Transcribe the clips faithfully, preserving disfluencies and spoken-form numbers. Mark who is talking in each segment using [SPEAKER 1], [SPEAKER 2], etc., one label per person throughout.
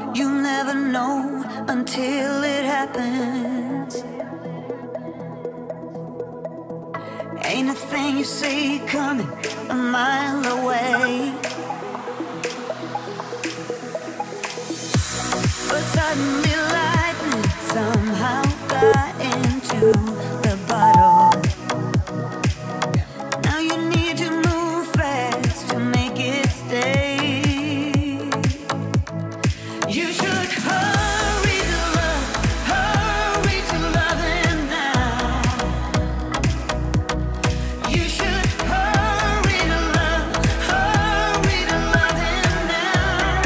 [SPEAKER 1] You never know until it happens. Ain't a thing you see coming a mile away. But suddenly lightning somehow got into the bottle. Now you need to move fast to make it stay. You should hurry to love, hurry to love him now. You should hurry to love, hurry to love him now.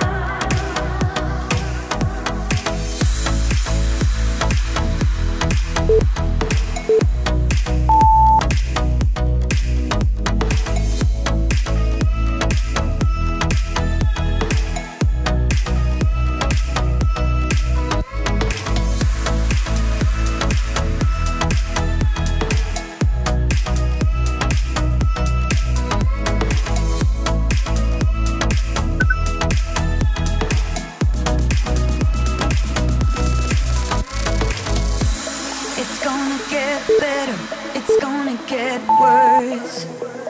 [SPEAKER 1] It's gonna get better, it's gonna get worse.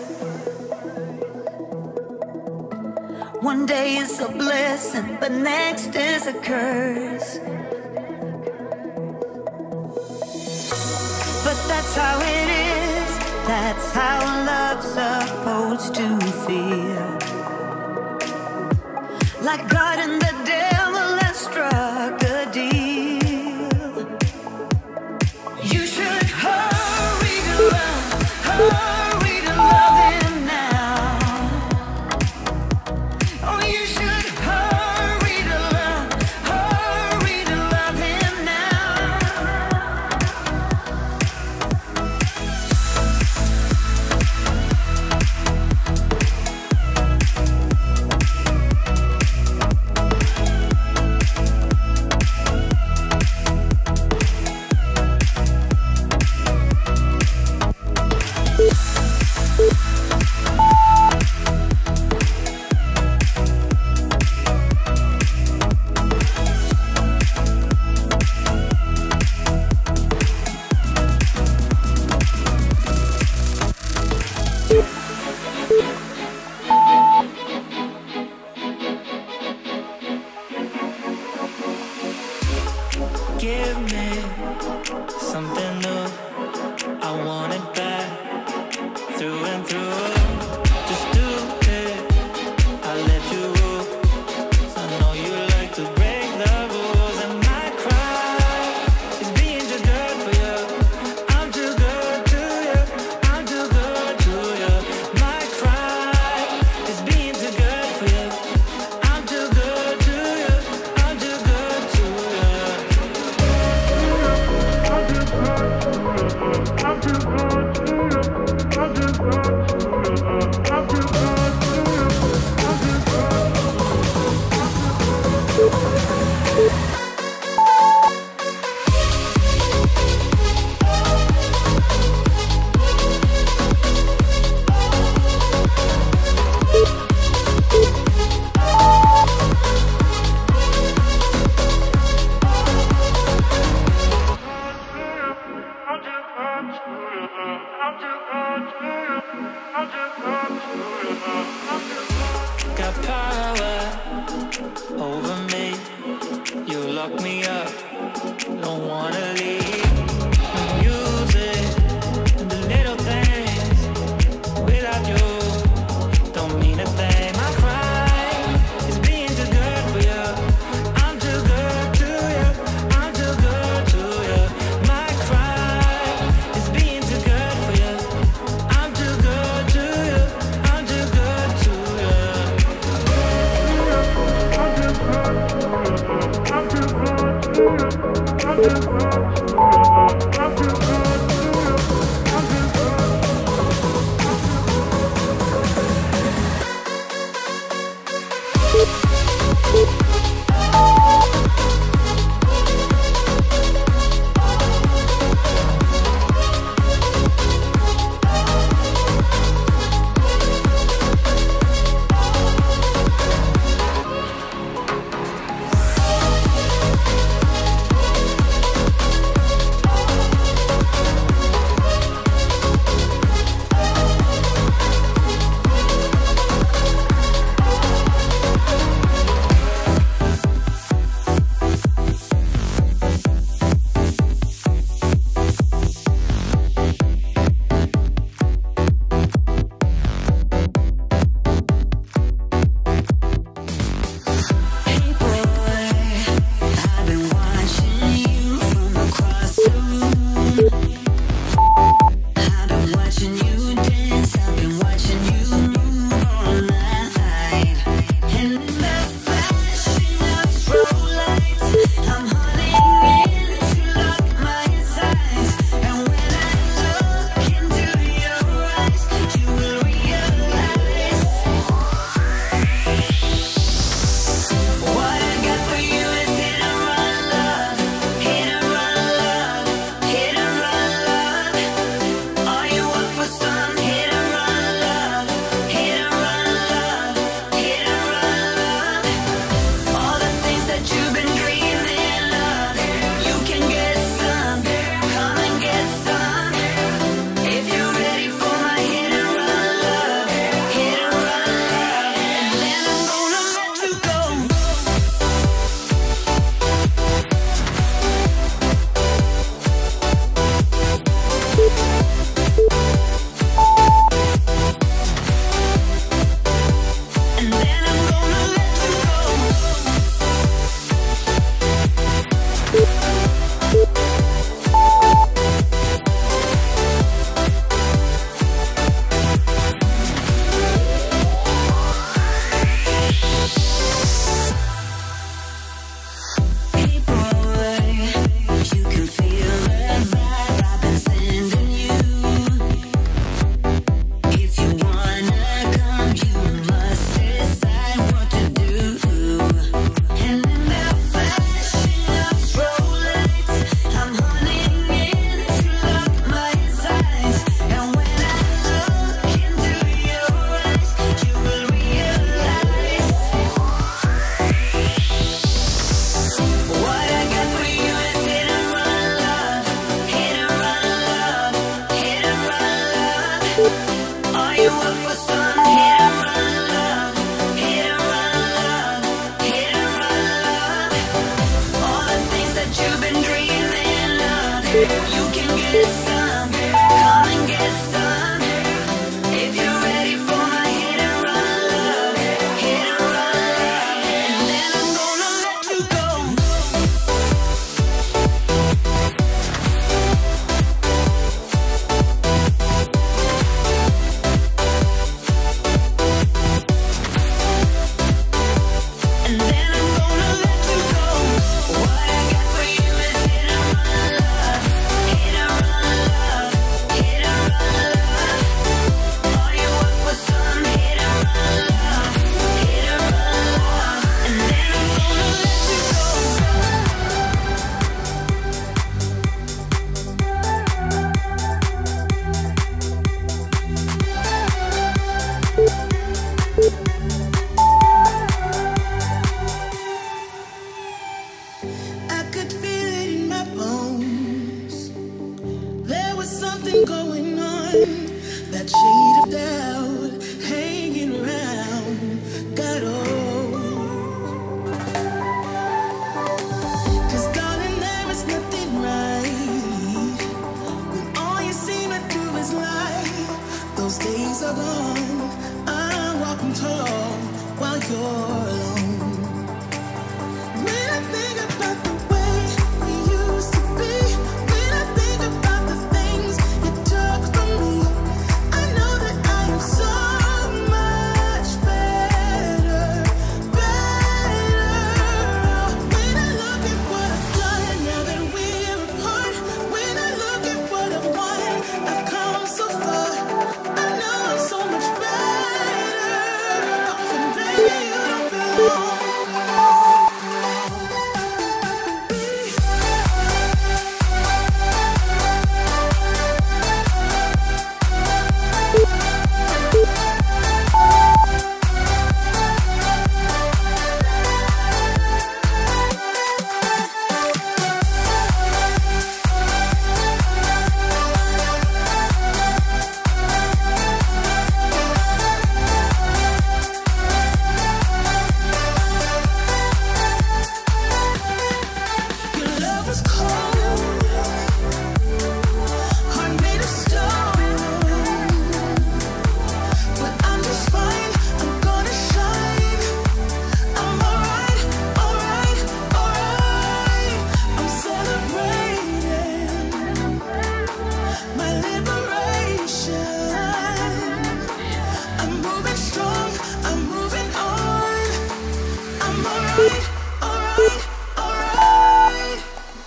[SPEAKER 1] One day is a blessing, the next is a curse. But that's how it is, that's how love's supposed to feel. Like God and the devil have struck a deal. You should hurry to love, hurry to love him now. Oh, you should hurry to love, hurry to love him now.
[SPEAKER 2] Give me something new. I want it back, through and through. Just do it, I'll let you rule. I know you like to break the rules. And my cry is being too good for you. I'm too good to you, I'm too good to you. My cry is being too good for you. I'm too good to you, I'm too good to you. I'm too good to you. I'm too good to you. I'm too good to you. I'm too good to you. Got power over me. You lock me up, don't wanna leave. Music, the little things. Without you, don't mean a thing. My cry is being too good for you. I'm too good to you. I'm too good to you. My cry is being too good for you. I'm too good to you. I'm too good to you. I'm too good to you. I'm too good to you. I'm too good to you.
[SPEAKER 1] you up for some hit and run love, hit and run love, hit and run love. All the things that you've been dreaming of, you can get some, come and get some. If you're ready for my hit and run love, hit and run love, and then I'm gonna let you go. And then I'm gonna let you go. What I got for you is hit and run love, hit and run love, hit and run love. Are you up for some hit and run love, hit and run love? And then I'm gonna let you go.
[SPEAKER 3] I could feel it in my bones. There was something going on. That shade of doubt hanging around got old. 'Cause darling, there is nothing right when all you seem to do is lie. Those days are gone. I'm walking tall while you're alone. When I think about the way we used to be, when I think about the things you took from me, I know that I am so much better, better. When I look at what I've done now that we're apart, when I look at what I've won, I've come so far. I know I'm so much better off, and baby, you don't belong. Your love was cold, heart made of stone. But I'm just fine, I'm gonna shine. I'm alright, alright, alright. I'm celebrating my liberation. I'm moving strong, I'm moving on. I'm alright, alright, alright.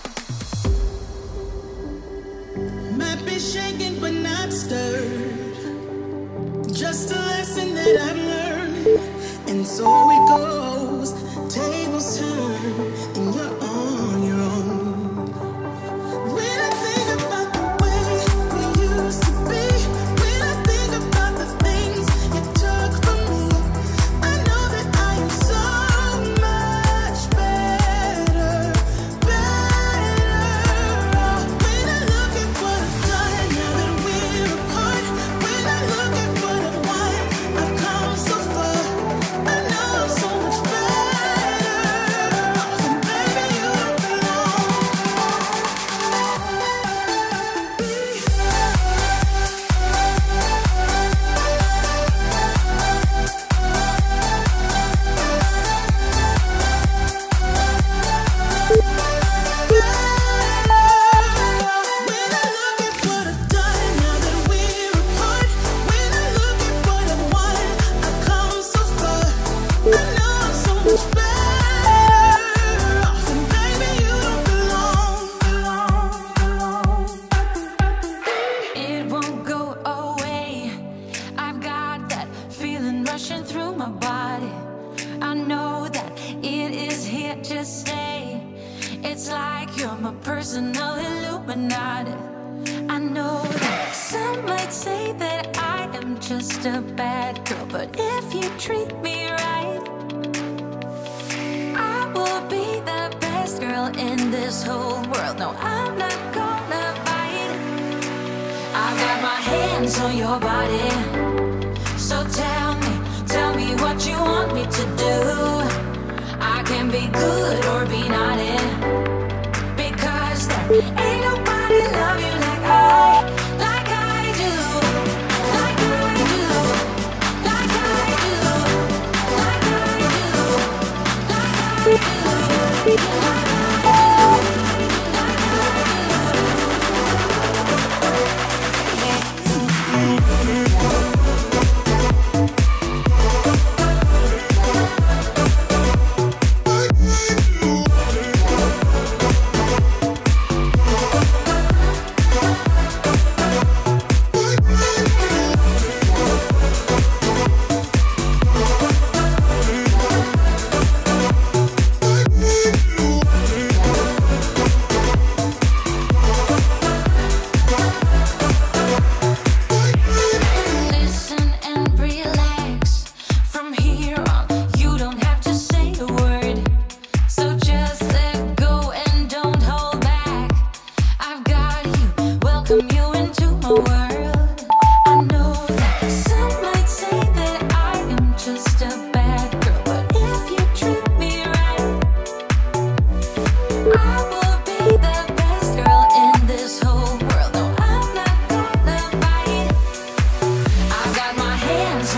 [SPEAKER 3] Might be shaken but not stirred. Just a lesson that I've learned. And so it goes. Tables turn and you're on your own. When I think about the way we used to be, when I think about the things you took from me, I know that I am so much better, better. When I look at what I've done now that we're apart, when I look at what I've won, I've come so far. I know I'm so much better off, and baby, you don't belong. When I look at what I've done now that we're apart, when I look at what I've won, I've come so far. I know I'm so much better off, and baby, you don't belong, belong, belong.
[SPEAKER 4] It won't go away. I've got that feeling rushing through my body. I know that it is here to stay. It's like you're my personal Illuminati. I know that some might say that I am just a bad girl, but if you treat me right, I will be the best girl in this whole world. No, I'm not gonna bite. I got my hands on your body.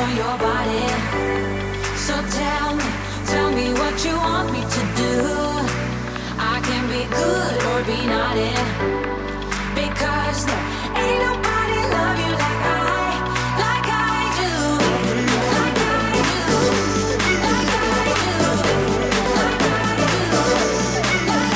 [SPEAKER 4] control your body. So tell me, tell me what you want me to do. I can be good or be naughty, because there ain't nobody love you like I, like I do, like I do, like I do, like I do, like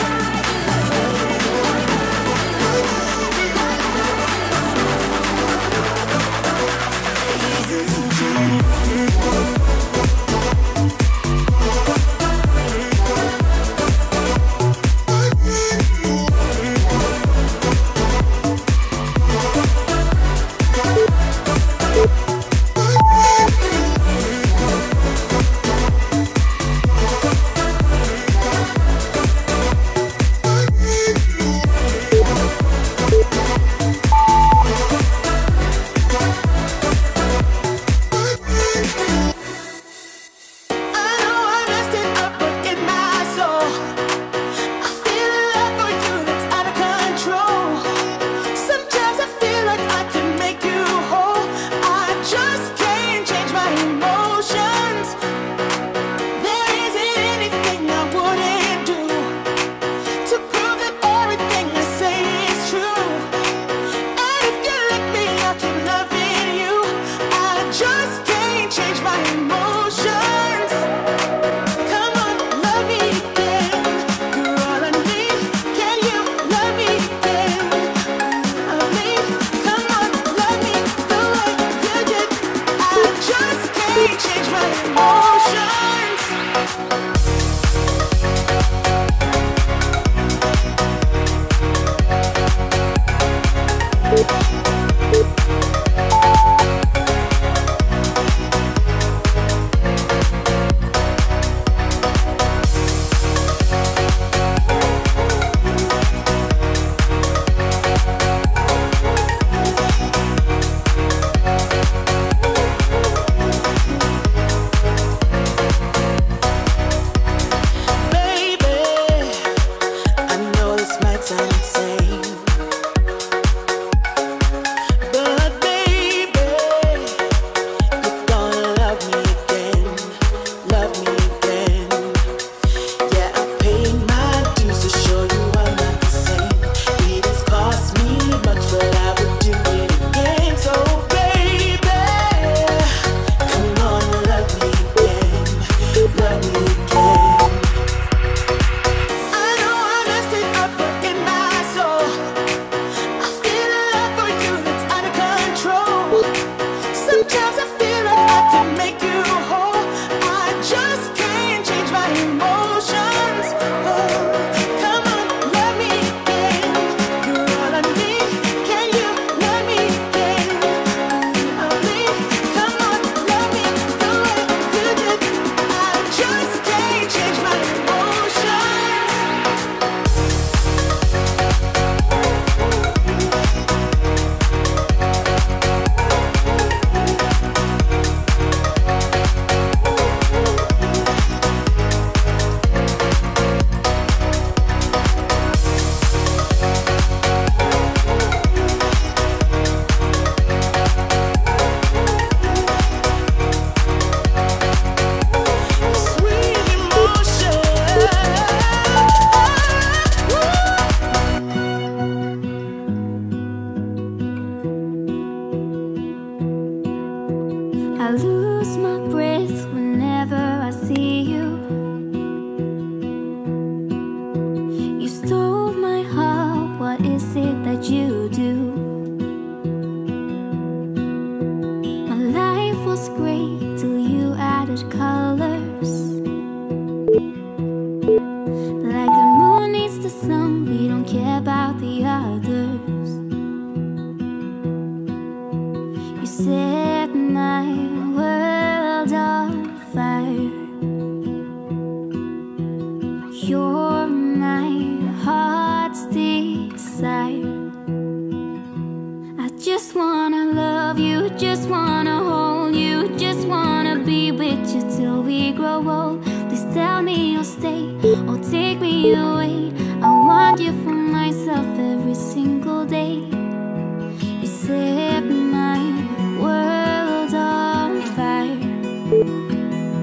[SPEAKER 4] just wanna love you, just wanna hold you, just wanna be with you till we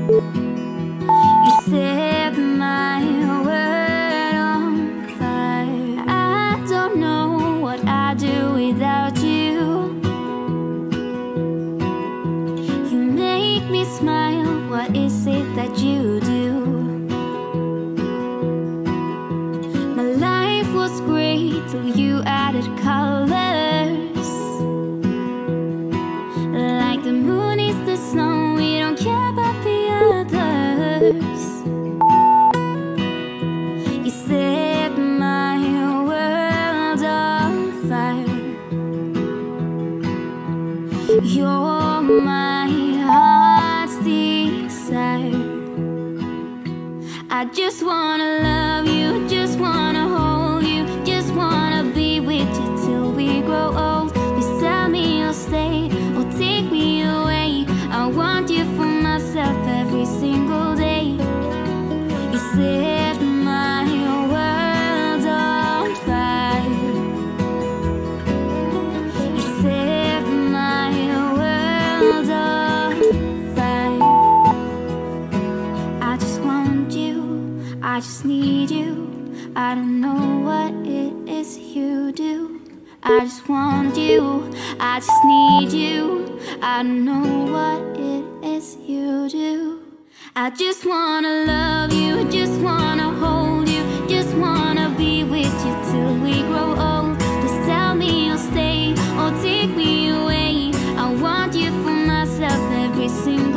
[SPEAKER 4] You set my world on fire. I don't know what I'd do without you. You make me smile, what is it that you do? My life was great till you added colors. Like the moon is the snow, we don't care about the others. You set my world on fire. You're my heart's desire. I just wanna love you, just wanna hold you, just wanna be with you till we grow old. Please tell me you'll stay or take me away. I want you for myself every single day. You set my world on fire. You set my world on fire. I just want you, I just need you. I don't know what it is you do. I just want you, I just need you. I don't know what it is you do. I just wanna love you, just wanna hold you, just wanna be with you till we grow old. Please tell me you'll stay or take me away. I want you for myself every single